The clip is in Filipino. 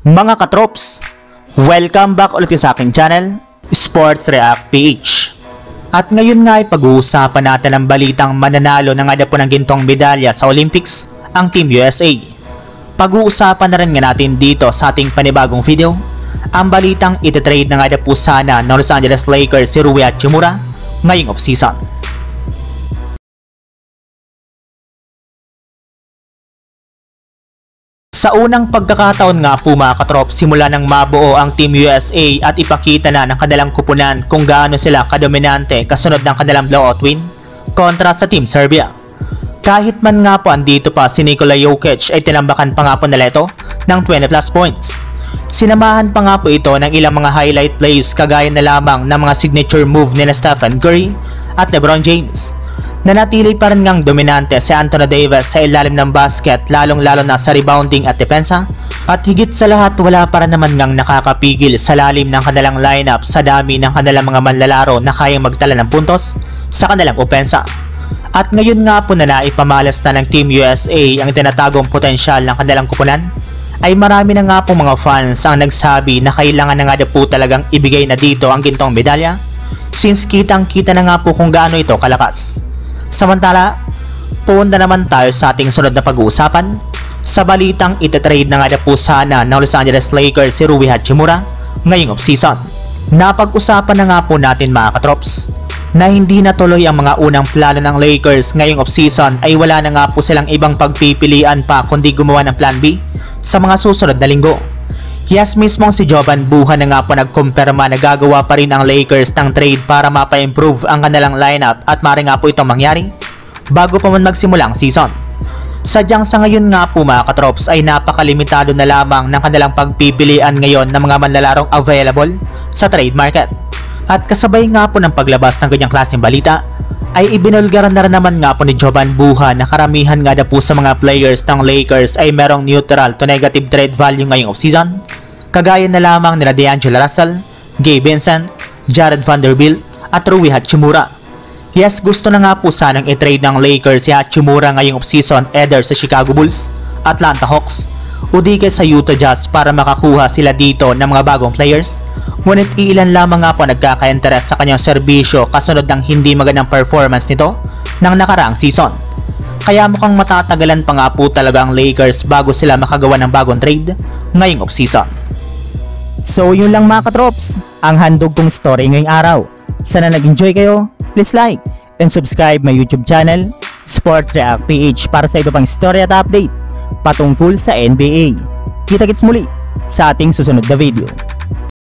Mga katrops, welcome back ulit sa aking channel, Sports React PH. At ngayon nga ay pag-uusapan natin ang balitang mananalo ng po ng gintong medalya sa Olympics, ang Team USA. Pag-uusapan na rin nga natin dito sa ating panibagong video, ang balitang ititrade na nga po sana ng Los Angeles Lakers si Rui Hachimura ngayong off-season. Sa unang pagkakataon nga po mga katrop, simula nang mabuo ang Team USA at ipakita na ng kanilang kupunan kung gaano sila kadominante kasunod ng kanilang blowout win kontra sa Team Serbia. Kahit man nga po andito pa si Nikola Jokic ay tinambakan pa nga po nila ito ng 20 plus points. Sinamahan pa nga po ito ng ilang mga highlight plays kagaya na lamang ng mga signature move nila Stephen Curry at LeBron James. Nanatili pa rin ngang dominante si Anthony Davis sa ilalim ng basket, lalong-lalo na sa rebounding at depensa, at higit sa lahat wala pa rin naman ngang nakakapigil sa lalim ng kanilang lineup sa dami ng kanilang mga manlalaro na kayang magtala ng puntos sa kanilang opensa. At ngayon nga po na naipamalas na ng Team USA ang tinatagong potensyal ng kanilang kupunan, ay marami na nga po mga fans ang nagsabi na kailangan na nga po talagang ibigay na dito ang gintong medalya, since kitang-kita na nga po kung gaano ito kalakas. Samantala, punta naman tayo sa ating sunod na pag-uusapan sa balitang ititrade na nga po sana ng Los Angeles Lakers si Rui Hachimura ngayong off-season. Napag-usapan na nga po natin mga katrops na hindi natuloy ang mga unang plano ng Lakers ngayong off-season, ay wala na nga po silang ibang pagpipilian pa kundi gumawa ng plan B sa mga susunod na linggo. Yes, mismong si Jovan Buhan na nga po nagkumpirma na gagawa pa rin ang Lakers ng trade para mapa-improve ang kanilang lineup at maaari nga po itong mangyari bago pa man magsimula ang season. Sadyang sa ngayon nga po mga katrops ay napakalimitado na lamang ng kanilang pagpipilian ngayon ng mga manlalarong available sa trade market. At kasabay nga po ng paglabas ng ganyang klaseng balita, ay ibinulgaran na rin naman nga po ni Jovan Buhan na karamihan nga na po sa mga players ng Lakers ay merong neutral to negative trade value ngayong off-season, kagaya na lamang nila D'Angelo Russell, Gabe Vincent, Jared Vanderbilt at Rui Hachimura. Yes, gusto na nga po sanang i-trade ng Lakers si Hachimura ngayong off-season either sa Chicago Bulls, Atlanta Hawks o di kaya sa Utah Jazz para makakuha sila dito ng mga bagong players. Ngunit iilan lamang nga po nagkaka-interes sa kanyang serbisyo kasunod ng hindi magandang performance nito ng nakaraang season. Kaya mukhang matatagalan pa nga po talaga ang Lakers bago sila makagawa ng bagong trade ngayong off-season. So yun lang mga katrops, ang handog kong story ngayong araw. Sana nag-enjoy kayo, please like and subscribe my YouTube channel, Sports React PH, para sa iba pang story at update patungkol sa NBA. Kita-kits muli sa ating susunod na video.